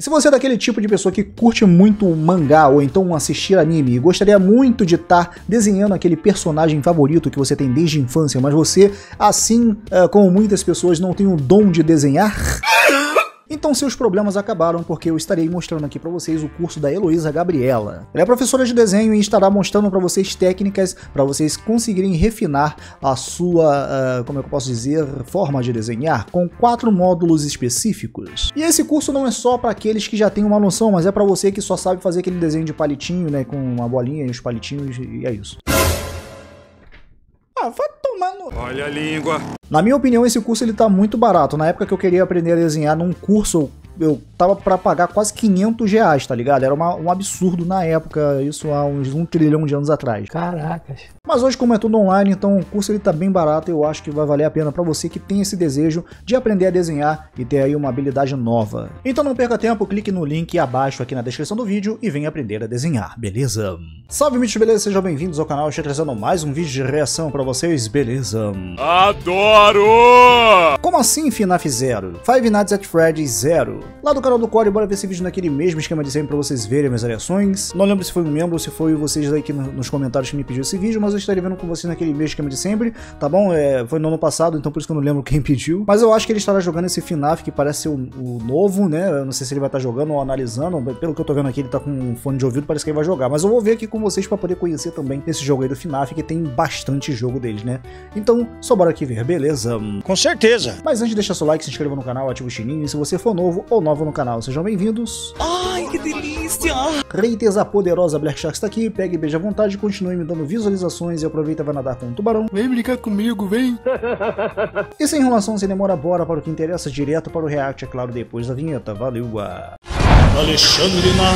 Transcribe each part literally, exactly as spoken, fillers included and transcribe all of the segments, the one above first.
E se você é daquele tipo de pessoa que curte muito mangá ou então assistir anime e gostaria muito de estar desenhando aquele personagem favorito que você tem desde a infância, mas você, assim uh, como muitas pessoas, não tem o dom de desenhar... Então seus problemas acabaram, porque eu estarei mostrando aqui para vocês o curso da Heloísa Gabriela. Ela é professora de desenho e estará mostrando para vocês técnicas para vocês conseguirem refinar a sua, uh, como é que eu posso dizer, forma de desenhar, com quatro módulos específicos. E esse curso não é só para aqueles que já têm uma noção, mas é para você que só sabe fazer aquele desenho de palitinho, né, com uma bolinha e os palitinhos, e é isso. Ah, vai tomar no... Olha a língua. Na minha opinião, esse curso ele tá muito barato. Na época que eu queria aprender a desenhar num curso, eu tava pra pagar quase quinhentos reais, tá ligado? Era uma, um absurdo na época, isso há uns um trilhão de anos atrás. Caracas. Mas hoje, como é tudo online, então o curso ele tá bem barato e eu acho que vai valer a pena pra você que tem esse desejo de aprender a desenhar e ter aí uma habilidade nova. Então não perca tempo, clique no link abaixo aqui na descrição do vídeo e venha aprender a desenhar, beleza? Salve, mitos, beleza? Sejam bem-vindos ao canal, eu estou trazendo mais um vídeo de reação pra vocês, beleza? Adoro! Como assim FNAF Zero? Five Nights at Freddy's Zero. Lá do canal do Core, bora ver esse vídeo naquele mesmo esquema de sempre pra vocês verem minhas reações. Não lembro se foi um membro ou se foi vocês aí que no, nos comentários que me pediu esse vídeo, mas eu estarei vendo com vocês naquele mesmo esquema de sempre, tá bom? É, foi no ano passado, então por isso que eu não lembro quem pediu. Mas eu acho que ele estará jogando esse FNAF que parece ser o, o novo, né? Eu não sei se ele vai estar jogando ou analisando. Pelo que eu tô vendo aqui, ele tá com um fone de ouvido, parece que ele vai jogar. Mas eu vou ver aqui com vocês pra poder conhecer também esse jogo aí do FNAF, que tem bastante jogo deles, né? Então, só bora aqui ver, beleza? Com certeza. Mas antes, deixa seu like, se inscreva no canal, ativa o sininho. E se você for novo ou nova no canal, sejam bem-vindos. Ai, que delícia! Reiters, a poderosa Black Shark está aqui, pegue e beije à vontade, continue me dando visualizações e aproveita e vai nadar com um tubarão. Vem brincar comigo, vem! E sem enrolação, sem demora, bora para o que interessa, direto para o react, é claro, depois da vinheta. Valeu! Alexandre na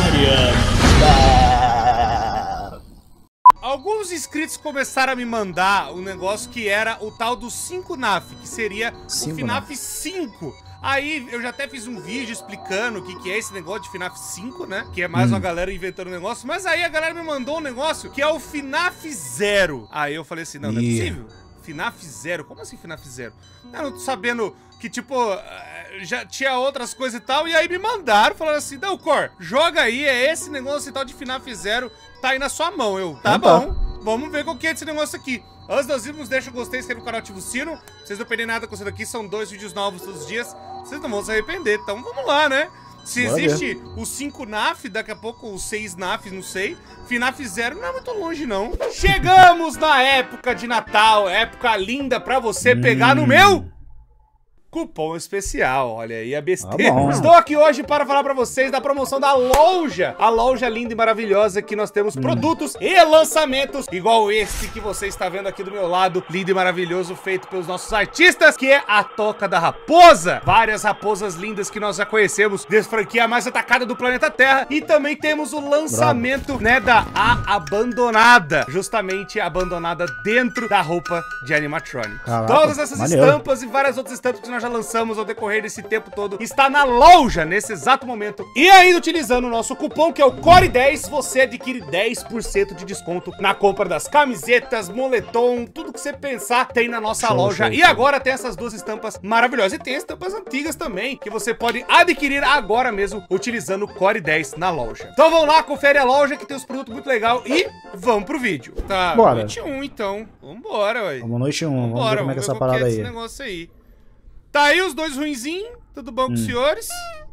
área. Alguns inscritos começaram a me mandar um negócio que era o tal do cinco N A F, que seria Cinco o FNAF cinco. Aí eu já até fiz um vídeo explicando o que, que é esse negócio de FNAF cinco, né? Que é mais hum. uma galera inventando um negócio. Mas aí a galera me mandou um negócio que é o FNAF Zero. Aí eu falei assim, não, não é possível. FNAF Zero? Como assim FNAF Zero? Eu não tô sabendo que, tipo, já tinha outras coisas e tal. E aí me mandaram falando assim, não, Cor, joga aí, é esse negócio e tal de FNAF Zero. Tá aí na sua mão. Eu, tá então, bom, tá. Vamos ver qual que é esse negócio aqui. Antes dos vídeos, deixa o gostei, inscreve no canal, ativa o sino. Pra vocês não perderem nada com isso daqui, são dois vídeos novos todos os dias. Vocês não vão se arrepender, então vamos lá, né? Se Bora existe ver. o cinco N A F, daqui a pouco os seis N A Fs, não sei. FNAF Zero não é muito longe, não. Chegamos na época de Natal, época linda pra você hum. pegar no meu cupom especial, olha aí a besteira. Ah, Estou aqui hoje para falar para vocês da promoção da loja. A loja linda e maravilhosa que nós temos hum. produtos e lançamentos igual esse que você está vendo aqui do meu lado. Lindo e maravilhoso, feito pelos nossos artistas, que é a Toca da Raposa. Várias raposas lindas que nós já conhecemos, dessa franquia mais atacada do planeta Terra. E também temos o lançamento, Bravo. né, da A Abandonada. Justamente abandonada dentro da roupa de animatronic. Caraca, todas essas maneiro. estampas e várias outras estampas que nós já lançamos ao decorrer desse tempo todo está na loja nesse exato momento. E ainda utilizando o nosso cupom, que é o Core dez, você adquire dez por cento de desconto na compra das camisetas, moletom, tudo que você pensar tem na nossa show, loja. Show, e show. agora tem essas duas estampas maravilhosas. E tem estampas antigas também, que você pode adquirir agora mesmo utilizando o Core dez na loja. Então vamos lá, confere a loja que tem os produtos muito legais e vamos pro vídeo. Tá, Bora. noite um então. Vambora, ué. Vamos noite um, vamos, Vambora, ver como é que é essa parada é aí. Esse negócio aí. Tá aí os dois ruinzinhos, tudo bom com os hum. senhores?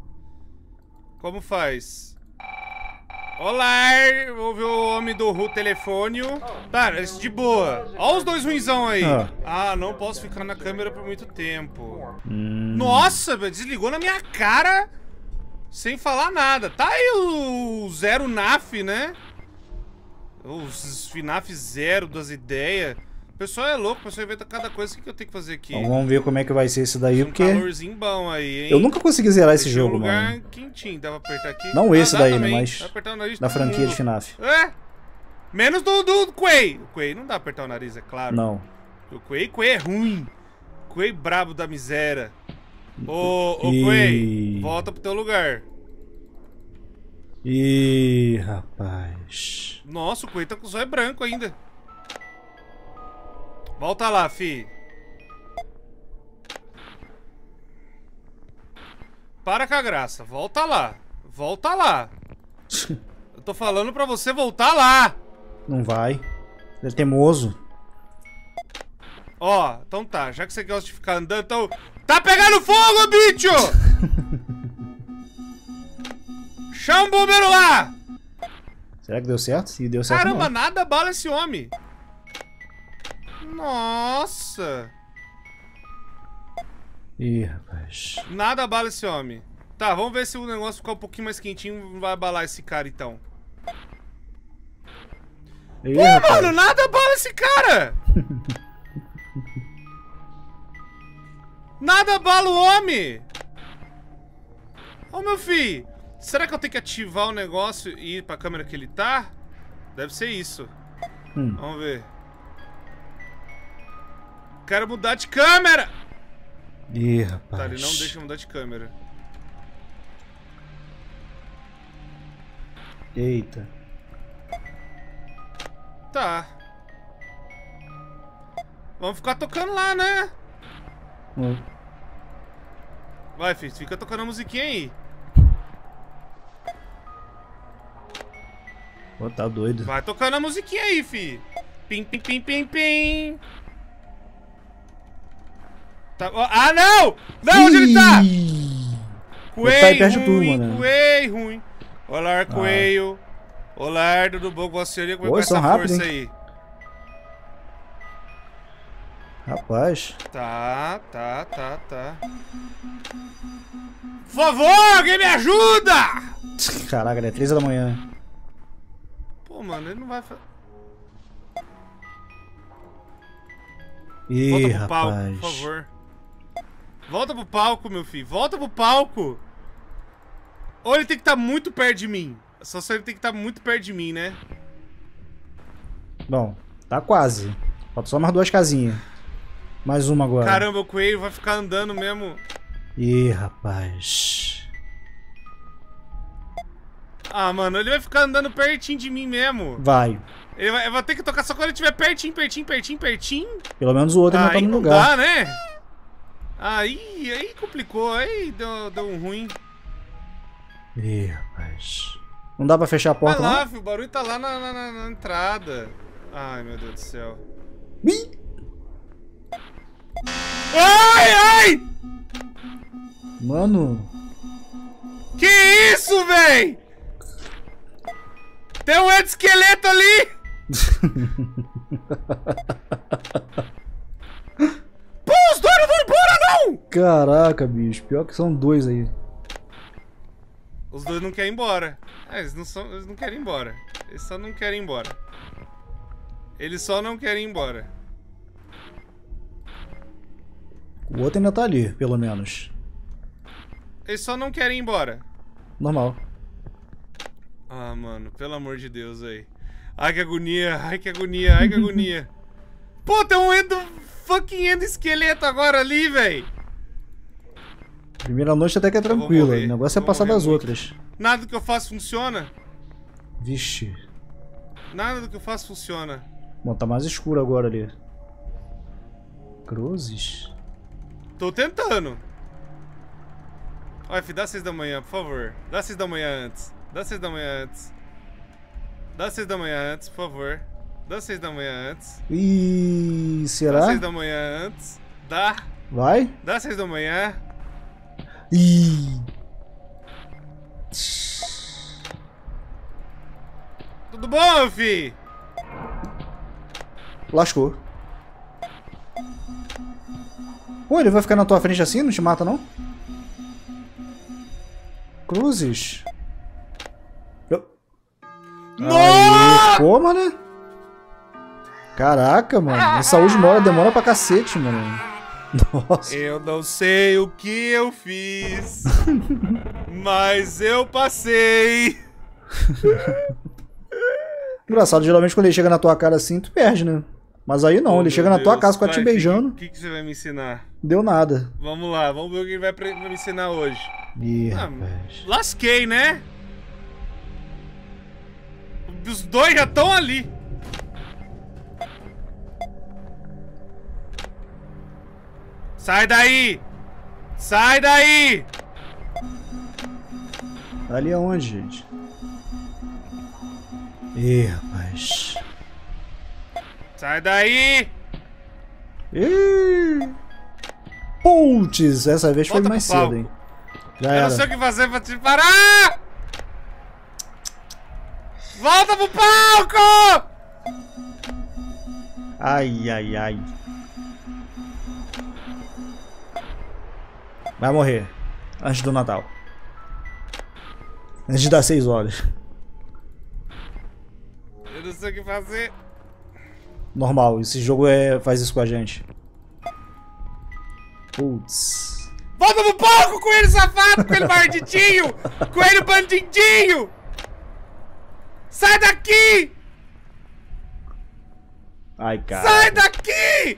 Como faz? Olá, ouve o homem do Ru Telefônio. Tá, esse de boa. Ó os dois ruinzão aí. Ah. ah, não posso ficar na câmera por muito tempo. Hum. Nossa, desligou na minha cara sem falar nada. Tá aí o Zero N A F, né? Os FNAF Zero das ideias. O pessoal é louco, o pessoal inventa cada coisa. O que eu tenho que fazer aqui? Então vamos ver como é que vai ser esse daí, um porque... calorzinho bom aí, hein? Eu nunca consegui zerar esse Deixa jogo, um lugar mano. quentinho, dá pra apertar aqui? Não ah, esse daí, também. né, mas... Dá pra apertar o nariz da franquia mundo. de FNAF. É? Menos do, do Quay. O Quay não dá pra apertar o nariz, é claro. Não. O Quay, Quay é ruim. Quay brabo da miséria. Ô, ô e... Quay, volta pro teu lugar. Ih, rapaz. Nossa, o Quay tá com o zóio branco ainda. Volta lá, fi. Para com a graça. Volta lá. Volta lá. Eu tô falando pra você voltar lá. Não vai. Ele é teimoso. Ó, então tá. Já que você gosta de ficar andando, então... Tá pegando fogo, bicho! Chama o bombeiro lá! Será que deu certo? Se deu certo, Caramba, não. nada abala esse homem. Nossa. Ih, rapaz. Nada abala esse homem. Tá, vamos ver se o negócio ficar um pouquinho mais quentinho. Não vai abalar esse cara, então. Ih, Pô, rapaz. mano, nada abala esse cara! Nada abala o homem! Ô, meu filho, será que eu tenho que ativar o negócio e ir pra câmera que ele tá? Deve ser isso. Hum. Vamos ver. Quero mudar de câmera! Ih, rapaz. Tá, ele não deixa eu mudar de câmera. Eita. Tá. Vamos ficar tocando lá, né? Hum. Vai, filho, fica tocando a musiquinha aí. Pô, tá doido. Vai tocando a musiquinha aí, fi. Pim, pim, pim, pim, pim. Tá, ó, ah, não! Não, onde ele tá? Ih. Coelho tá aí perto de tu, ruim, mano. coelho ruim. Olá, coelho. Olá, tudo bom com você? Como é Pô, com essa são rápidos, força hein? aí? Rapaz. Tá, tá, tá, tá. Por favor, alguém me ajuda! Caraca, é três da manhã. Pô, mano, ele não vai fazer... Ih, Volta pro rapaz. palco, por favor. Volta pro palco, meu filho. Volta pro palco. Ou ele tem que estar muito perto de mim. Só se ele tem que estar muito perto de mim, né? Bom, tá quase. Falta só mais duas casinhas. Mais uma agora. Caramba, o coelho vai ficar andando mesmo. Ih, rapaz. Ah, mano, ele vai ficar andando pertinho de mim mesmo. Vai. Ele vai, eu vou ter que tocar só quando ele estiver pertinho, pertinho, pertinho, pertinho. Pelo menos o outro ainda Aí tá no não lugar. dá, né? Aí, aí complicou. Aí deu, deu um ruim. Ih, rapaz. Não dá pra fechar a Vai porta, lá, não? filho, o barulho tá lá na, na, na- na entrada. Ai, meu Deus do céu. Ih! Ai, ai! Mano. Que isso, véi? Tem um exoesqueleto ali! Pô, os dois não vão embora, não! Caraca, bicho. Pior que são dois aí. Os dois não querem ir embora. É, eles não, são, eles não querem ir embora. Eles só não querem ir embora. Eles só não querem ir embora. O outro ainda tá ali, pelo menos. Eles só não querem ir embora. Normal. Ah, mano, pelo amor de Deus, aí. Ai, que agonia, ai, que agonia, ai, que agonia. Pô, tem um endo... fucking endoesqueleto agora ali, véi. Primeira noite até que é vou tranquila. morrer, O negócio é vou passar morrer das muito. outras. Nada do que eu faço funciona. Vixe. Nada do que eu faço funciona. Bom, tá mais escuro agora ali. Cruzes? Tô tentando. Ó, F, dá seis da manhã, por favor. Dá seis da manhã antes. Dá seis da manhã antes. Dá seis da manhã antes, por favor. Dá seis da manhã antes. Ih, Dá será? seis da manhã antes. Dá. Vai? Dá seis da manhã. Ih. Tudo bom, fi? Lascou. Pô, ele vai ficar na tua frente assim? Não te mata, não? Cruzes? Eu... Aí, pô, mano. Caraca, mano. A saúde mora, demora pra cacete, mano. Nossa. Eu não sei o que eu fiz, mas eu passei. Engraçado, geralmente quando ele chega na tua cara assim, tu perde, né? Mas aí não, Oh, ele meu chega na tua Deus. casa com a te Vai, beijando. O que, que você vai me ensinar? Deu nada. Vamos lá, vamos ver o que ele vai pre- me ensinar hoje. Ih, Ah, rapaz. lasquei, né? Os dois já estão ali. Sai daí! Sai daí! Ali aonde, gente? Ih, rapaz. Sai daí! Ih! Putz, essa vez foi Volta mais pro palco. cedo, hein? Já Eu era. não sei o que fazer pra te parar! Volta pro palco! Ai, ai, ai. Vai morrer. Antes do Natal. Antes de dar seis horas. Eu não sei o que fazer. Normal, esse jogo é... faz isso com a gente. Putz. Volta pro palco, coelho safado, coelho mardidinho! Coelho bandidinho! Sai daqui! Ai, cara. Sai daqui!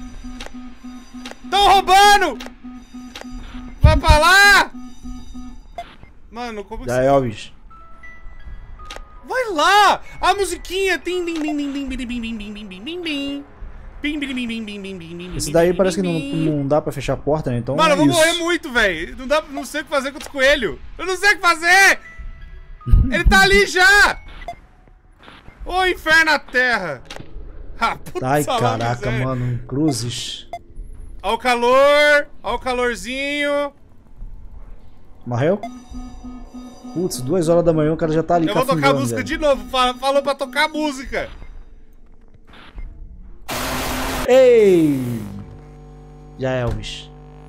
Tão roubando! Vai pra lá! Mano, como que Já você... Elvis. Vai lá! A musiquinha! Tim, tim, tim, tim, tim, tim, tim, tim, tim, tim, tim, tim. Pim, pim, pim, pim, pim, pim, pim, pim, Esse pim, daí pim, parece que pim, não, pim. não dá pra fechar a porta, né? Então Mano, é eu vou isso. morrer muito, velho. Não dá, não sei o que fazer com os coelhos. Eu não sei o que fazer! Ele tá ali já! Ô, inferno na terra! Ah, puta Ai, salão, caraca, miséria. mano. Cruzes. Ó o calor, ó o calorzinho. Morreu? Putz, duas horas da manhã o cara já tá ali Eu vou tocar a cafungando, música velho. de novo. Fala- Falou pra tocar a música. Ei! Já Elvis.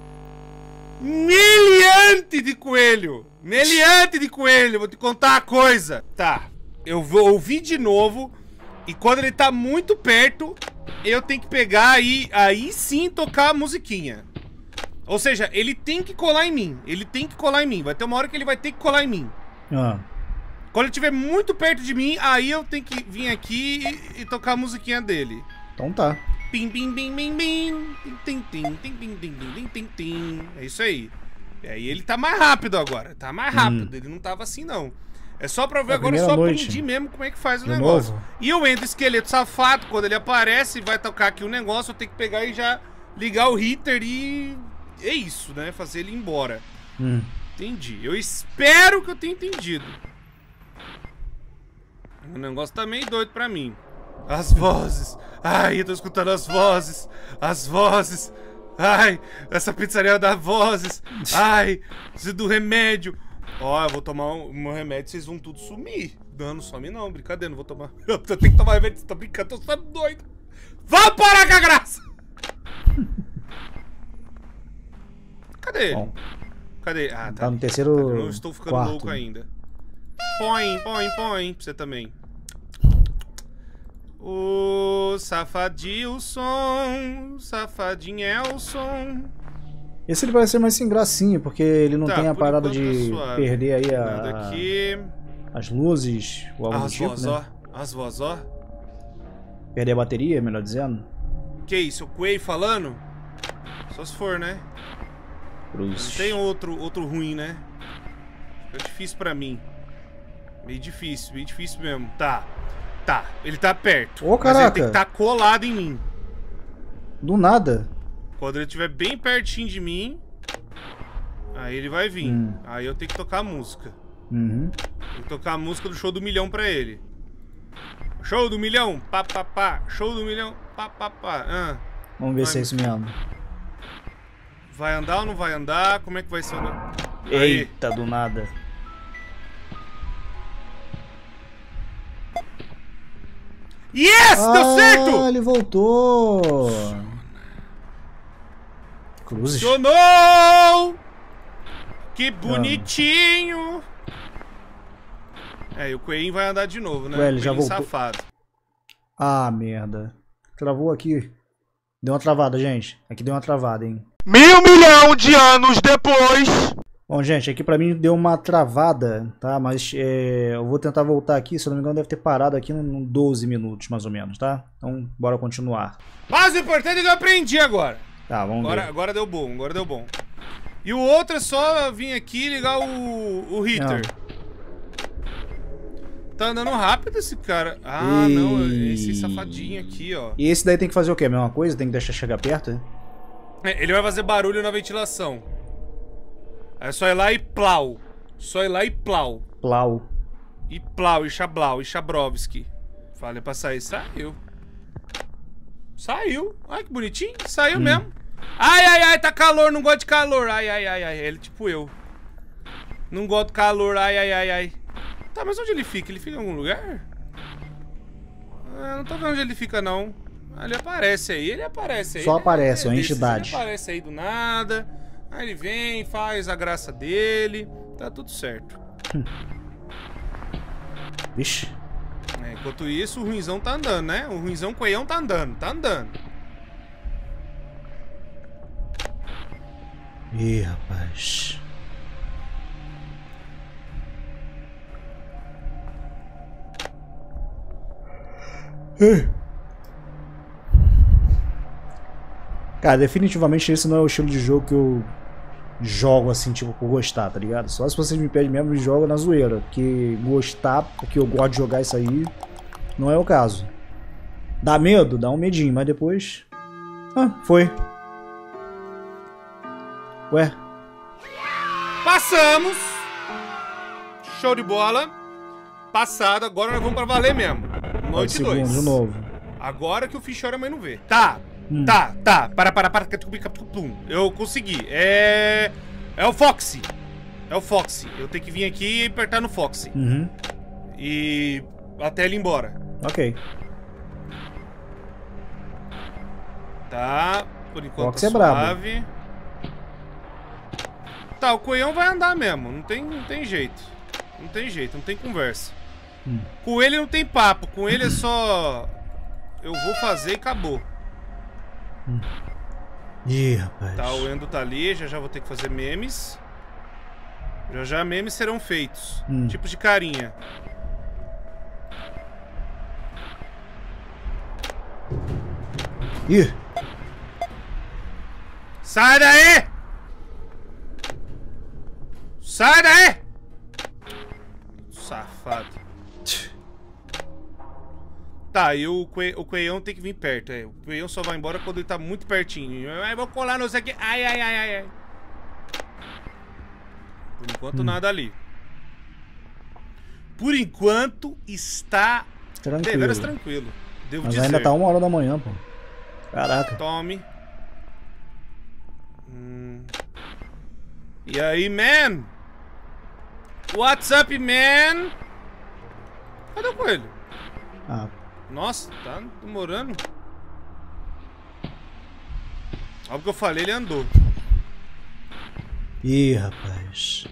Meliante de coelho. Meliante de coelho. Vou te contar uma coisa. Tá. Eu vou ouvir de novo. E quando ele tá muito perto, eu tenho que pegar e aí sim tocar a musiquinha. Ou seja, ele tem que colar em mim. Ele tem que colar em mim. Vai ter uma hora que ele vai ter que colar em mim. Ah. Quando ele estiver muito perto de mim, aí eu tenho que vir aqui e, e tocar a musiquinha dele. Então tá. Pim, pim, pim, pim, pim. Tim, tim, tim, tim, tim, tim, tim, tim, tim. É isso aí. E aí ele tá mais rápido agora. Tá mais rápido. Ele não tava assim, não. É só pra eu ver A agora, primeira só noite. aprendi mesmo como é que faz o De negócio. novo? E eu entro esqueleto safado, quando ele aparece e vai tocar aqui o negócio, eu tenho que pegar e já ligar o hitter e... É isso, né? Fazer ele ir embora. Hum. Entendi. Eu espero que eu tenha entendido. O negócio tá meio doido pra mim. As vozes. Ai, eu tô escutando as vozes. As vozes. Ai, essa pizzaria dá vozes. Ai, preciso do remédio. Ó, eu vou tomar o meu remédio, vocês vão tudo sumir. Não, não some não, brincadeira, não vou tomar. Eu tenho que tomar remédio, você tá brincando, tô ficando doido. Vá parar com a graça! Cadê? Bom, Cadê? Ah, tá. tá no ali. terceiro Eu não estou ficando quarto. louco ainda. Põe, põe, põe, pra você também. O safadilson, safadinhelson. Esse ele parece ser mais sem gracinha, porque ele não Tá, tem a por parada enquanto de tá suave. perder aí Nada a, aqui. as luzes, o algo do As tipo, vozes, né? ó. As vozes, ó. Perder a bateria, melhor dizendo. Que isso, o Quay falando? Só se for, né? Cruz. Não tem outro, outro ruim, né? Fica difícil pra mim. Meio difícil, meio difícil mesmo. Tá, tá. Ele tá perto. Ô, mas ele caraca. tem que estar colado em mim. Do nada. Quando ele estiver bem pertinho de mim, aí ele vai vir. Hum. Aí eu tenho que tocar a música. Uhum. Tem que tocar a música do Show do Milhão pra ele. Show do Milhão, pá, pá, pá. Show do Milhão, pá, pá, pá. Ah. Vamos ver Vai, se é isso mesmo. Vai andar ou não vai andar? Como é que vai ser? Aí. Eita, do nada. Yes! Deu Ah, certo! ele voltou. Cruzes. Funcionou! Que bonitinho! É, e o Coelhinho vai andar de novo, né? Ué, ele já Coelhinho voltou. safado. Ah, merda. Travou aqui. Deu uma travada, gente. Aqui deu uma travada, hein. Mil milhão de anos depois. Bom, gente, aqui pra mim deu uma travada, tá? Mas é, eu vou tentar voltar aqui, se eu não me engano deve ter parado aqui em doze minutos, mais ou menos, tá? Então, bora continuar. Mas o importante é que eu aprendi agora. Tá, vamos Agora, ver. agora deu bom, agora deu bom. E o outro é só vir aqui e ligar o, o hitter. Tá andando rápido esse cara. Ah, E- não, esse safadinho aqui, ó. E esse daí tem que fazer o quê? A mesma coisa? Tem que deixar chegar perto? É? É, ele vai fazer barulho na ventilação. É só ir lá e plau. Só ir lá e plau. Plau. E plau, e chablau, e chabrovski. Falei pra sair, saiu. Saiu. Ai, que bonitinho. Saiu hum. mesmo. Ai, ai, ai, tá calor, não gosto de calor. Ai, ai, ai, ai. Ele tipo eu. Não gosto de calor, ai, ai, ai, ai. Tá, mas onde ele fica? Ele fica em algum lugar? Ah, não tô vendo onde ele fica, não. Ele aparece aí, ele aparece aí. Só aparece, é uma desses, entidade. Ele aparece aí do nada. Aí ele vem, faz a graça dele. Tá tudo certo. Hum. Vixe. É, enquanto isso, o ruinzão tá andando, né? O ruinzão coelhão tá andando, tá andando. Ih, rapaz. Cara, definitivamente esse não é o estilo de jogo que eu jogo assim, tipo, por gostar, tá ligado? Só se vocês me pedem mesmo, eu jogo na zoeira. Porque gostar, porque eu gosto de jogar isso aí, não é o caso. Dá medo? Dá um medinho, mas depois... Ah, foi. Ué? Passamos! Show de bola! Passado, agora nós vamos pra valer mesmo. Noite dois. De novo. Agora que o Fichora mãe não vê. Tá, hum. tá, tá. Para, para, para. Eu consegui. É... É o Foxy. É o Foxy. Eu tenho que vir aqui e apertar no Foxy. Uhum. E... até ele ir embora. Ok. Tá. Por enquanto Foxy tá é suave. Brabo. Tá, o coelhão vai andar mesmo. Não tem, não tem jeito. Não tem jeito, não tem conversa. Hum. Com ele não tem papo. Com ele é só... eu vou fazer e acabou. Hum. Ih, rapaz. Tá, o Endo tá ali. Já já vou ter que fazer memes. Já já memes serão feitos. Hum. Tipos de carinha. Ih. Sai daí! Sai daí! Safado. Tá, e o, coe, o coelhão tem que vir perto. É. O coelhão só vai embora quando ele tá muito pertinho. Eu vou colar não sei o que. Ai, ai, ai, ai, ai. Por enquanto, hum. nada ali. Por enquanto, está tranquilo. Deveras tranquilo. Devo Mas dizer. ainda tá uma hora da manhã, pô. Caraca. Tome. Hum. E aí, man? What's up, man? Cadê o coelho? Ah. Nossa, tá demorando. Olha o que eu falei, ele andou. Ih, rapaz.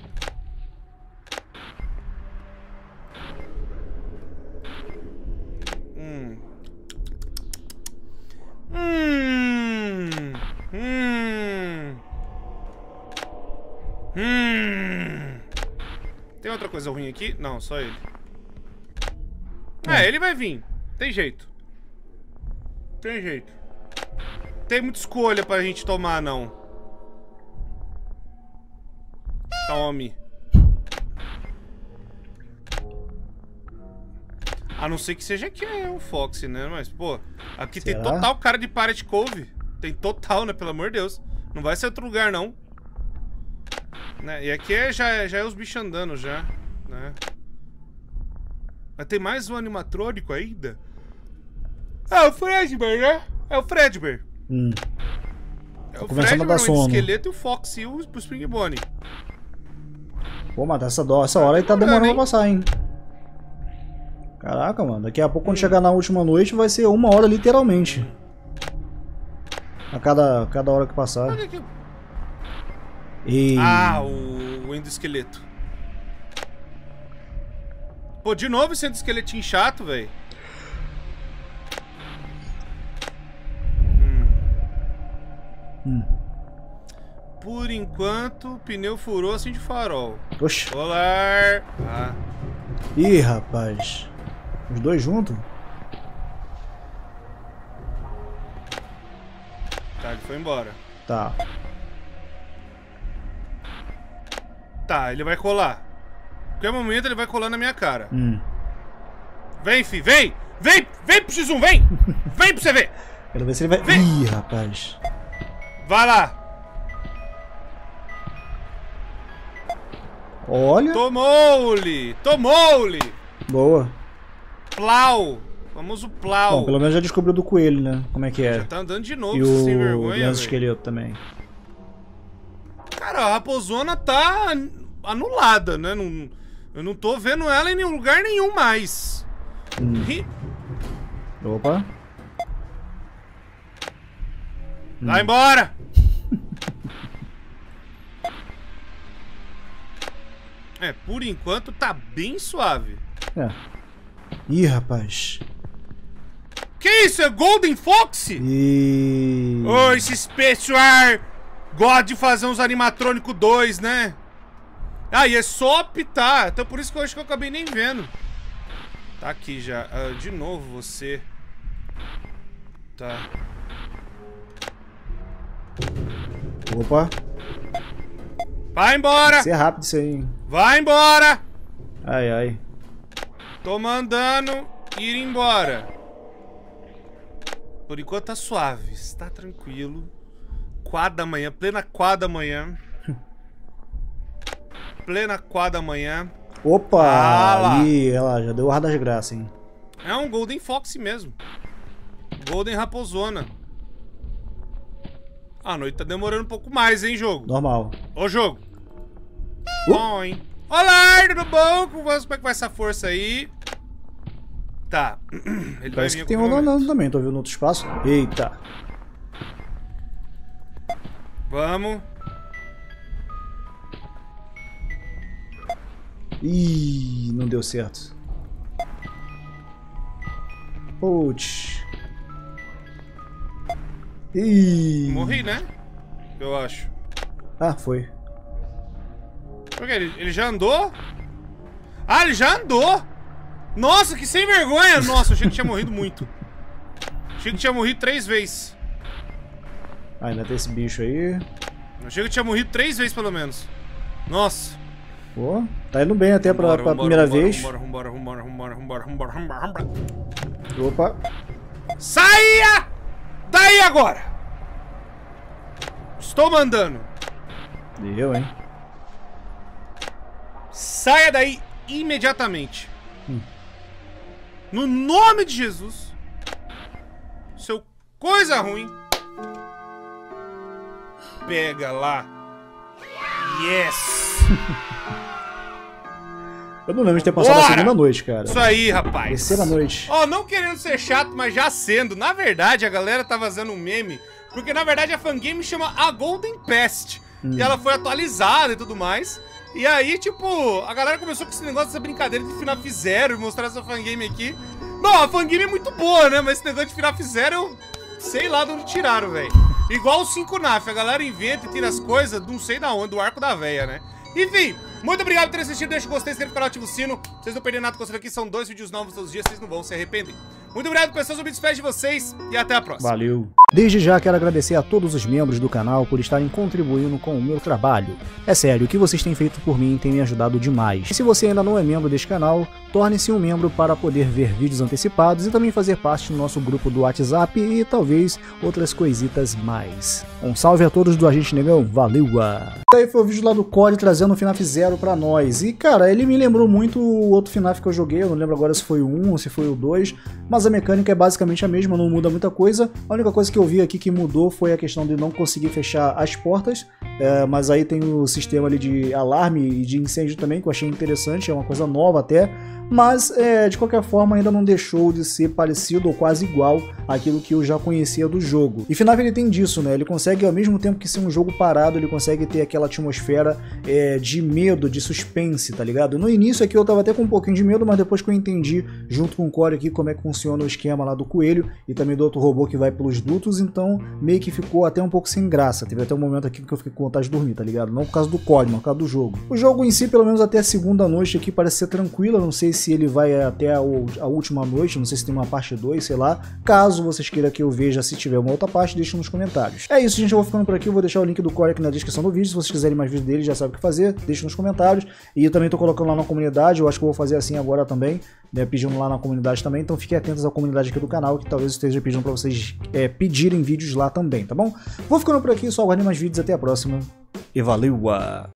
Hum. Hum. Hum. Hum. Tem outra coisa ruim aqui? Não, só ele. É, ele vai vir. Tem jeito. Tem jeito. Tem muita escolha pra gente tomar, não. Tome. A não ser que seja aqui é o Foxy, né? Mas, pô, aqui Será? tem total cara de Pirate Cove. Tem total, né? Pelo amor de Deus. Não vai ser outro lugar, não. Né? E aqui é, já, já é os bichos andando, já. Né? Mas tem mais um animatrônico ainda. É o Fredbear, né? É o Fredbear. Hum. É o Fredbear, o esqueleto e o Foxy e o Spring Bonnie. Pô, mas essa, essa hora aí tá demorando hein? pra passar, hein? Caraca, mano. Daqui a pouco, quando hum. chegar na última noite, vai ser uma hora, literalmente. A cada, cada hora que passar. E... Ah, o, o endoesqueleto. Pô, de novo esse endoesqueletinho chato, velho. Hum. Hum. Por enquanto, o pneu furou assim de farol. Oxi. Olá. Ah. Ih, rapaz. Os dois juntos? Tá, ele foi embora. Tá. Tá, ele vai colar. A qualquer momento ele vai colar na minha cara. Hum. Vem, fi, vem! Vem! Vem pro X um, vem! Vem pra você ver! Quero ver se ele vai... Vem. Ih, rapaz. Vai lá! Olha. Tomou-lhe! Tomou-lhe! Boa. Plau! Famoso plau. Bom, pelo menos já descobriu do coelho, né? Como é que é. Já tá andando de novo, E sem o vergonha, Lança Esqueleto também. Cara, a raposona tá anulada, né? Não, eu não tô vendo ela em nenhum lugar nenhum mais. Hum. E... Opa. Vai hum. embora! É, por enquanto tá bem suave. É. Ih, rapaz. Que isso? É Golden Fox? E... Ô, esse Special gosta de fazer uns animatrônico dois, né? Ah, e é só apitar. Então por isso que eu acho que eu acabei nem vendo. Tá aqui já. Uh, de novo você. Tá. Opa. Vai embora! Vai ser rápido isso aí, hein? Vai embora! Ai, ai. Tô mandando ir embora. Por enquanto tá suave, está tranquilo. Quatro da manhã, plena quatro da manhã. Plena quatro da manhã. Opa! Ah, Ih, ela já deu o ar das graças, hein? É um Golden Fox mesmo. Golden Raposona. A noite tá demorando um pouco mais, hein, jogo? Normal. Ô, jogo. Uh. Bom, hein? Olá, tudo bom? Como é que vai essa força aí? Tá. Ele Parece vai que tem um andando também, tô vendo no outro espaço. Eita. Vamos. Ih, não deu certo. Putz. Ih. Morri, né? Eu acho. Ah, foi. Por quê? Ele, ele já andou? Ah, ele já andou! Nossa, que sem vergonha! Nossa, eu achei que tinha morrido muito. Achei que tinha morrido três vezes. Ah, ainda tem esse bicho aí. Eu achei que tinha morrido três vezes, pelo menos. Nossa. Pô, tá indo bem até pra, Vambora, pra vambora, primeira vambora, vez. Vambora, vambora, vambora, vambora, vambora, vambora, vambora, vambora. Opa. Saia! Daí agora! Estou mandando. Deu, hein? Saia daí imediatamente. Hum. No nome de Jesus. Seu coisa ruim. Pega lá. Yes! Eu não lembro de ter passado Bora! a segunda noite, cara. Isso aí, rapaz. Terceira noite. Ó, oh, não querendo ser chato, mas já sendo. Na verdade, a galera tá fazendo um meme. Porque, na verdade, a fangame chama a Golden Pest. Hum. E ela foi atualizada e tudo mais. E aí, tipo, a galera começou com esse negócio, essa brincadeira de Final Zero e mostrar essa fangame aqui. Não, a fangame é muito boa, né? Mas esse negócio de Final Zero, eu sei lá de onde tiraram, velho. Igual o cinco N A F, a galera inventa e tira as coisas, não sei da onde, do arco da véia, né? Enfim, muito obrigado por ter assistido, deixa o gostei, inscreve no canal, ativa o sino. Vocês não perderem nada com isso aqui, são dois vídeos novos todos os dias, vocês não vão se arrepender. Muito obrigado, pessoas, eu me despeço de vocês e até a próxima. Valeu. Desde já quero agradecer a todos os membros do canal por estarem contribuindo com o meu trabalho. É sério, o que vocês têm feito por mim tem me ajudado demais. E se você ainda não é membro deste canal, torne-se um membro para poder ver vídeos antecipados e também fazer parte do nosso grupo do WhatsApp e talvez outras coisitas mais. Um salve a todos do Agente Negão, valeu! Aí foi o vídeo lá do C O D trazendo o FNAF Zero pra nós. E cara, ele me lembrou muito o outro FNAF que eu joguei, eu não lembro agora se foi o um ou se foi o dois, mas a mecânica é basicamente a mesma, não muda muita coisa. A única coisa que eu vi aqui que mudou foi a questão de não conseguir fechar as portas, é, mas aí tem o sistema ali de alarme e de incêndio também, que eu achei interessante, é uma coisa nova até. Mas, é, de qualquer forma, ainda não deixou de ser parecido ou quase igual àquilo que eu já conhecia do jogo. E FNAF ele tem disso, né? Ele consegue, ao mesmo tempo que ser um jogo parado, ele consegue ter aquela atmosfera é, de medo, de suspense, tá ligado? No início aqui eu tava até com um pouquinho de medo, mas depois que eu entendi, junto com o Core aqui, como é que funciona o esquema lá do coelho e também do outro robô que vai pelos dutos, então meio que ficou até um pouco sem graça. Teve até um momento aqui que eu fiquei com vontade de dormir, tá ligado? Não por causa do Core, mas por causa do jogo. O jogo em si, pelo menos até a segunda noite aqui, parece ser tranquilo, não sei se se ele vai até a, a última noite, não sei se tem uma parte dois, sei lá. Caso vocês queiram que eu veja se tiver uma outra parte, deixem nos comentários. É isso, gente, eu vou ficando por aqui, eu vou deixar o link do Core aqui na descrição do vídeo, se vocês quiserem mais vídeos dele, já sabem o que fazer, deixem nos comentários. E eu também tô colocando lá na comunidade, eu acho que eu vou fazer assim agora também, né, pedindo lá na comunidade também, então fiquem atentos à comunidade aqui do canal, que talvez eu esteja pedindo pra vocês é, pedirem vídeos lá também, tá bom? Vou ficando por aqui, só aguardem mais vídeos, até a próxima, e valeu!